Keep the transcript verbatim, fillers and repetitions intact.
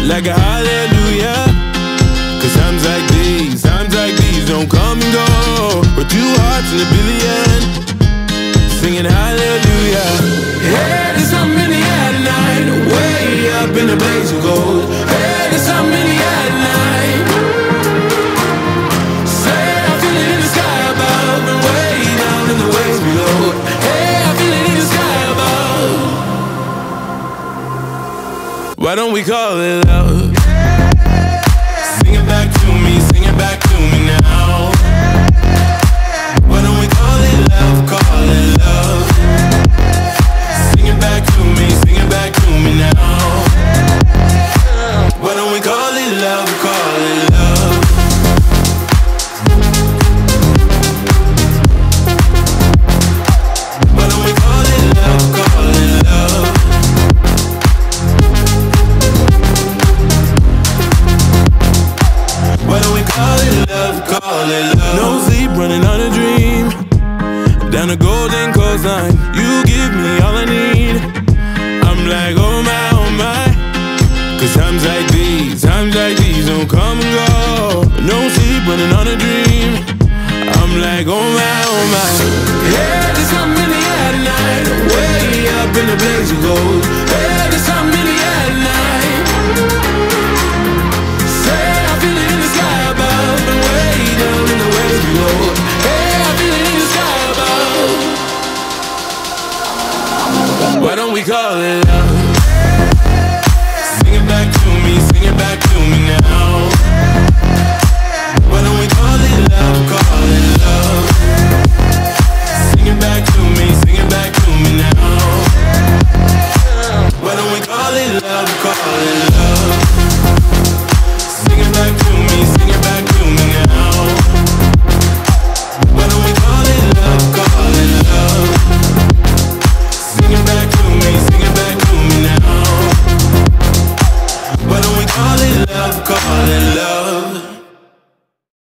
like a hallelujah. Cause times like these, times like these don't come and go. We're two hearts in a billion, singing hallelujah. Hey, there's something in the air tonight, way up in the blaze of gold. Hey, there's something in the air tonight. Say I feel it in the sky above and way down in the waves below. Hey, I feel it in the sky above. Why don't we call it love? Sing it back to me, sing it back to me now. Why don't we call it love, call it love? Sing it back to me, sing it back to me now. Why don't we call it love, call it love? Why don't we call it love, call it love? Why don't we call it love, call it love? No sleep, running on a dream, down the golden coastline. You give me all I need. I'm like, oh my, oh my. Cause times like these,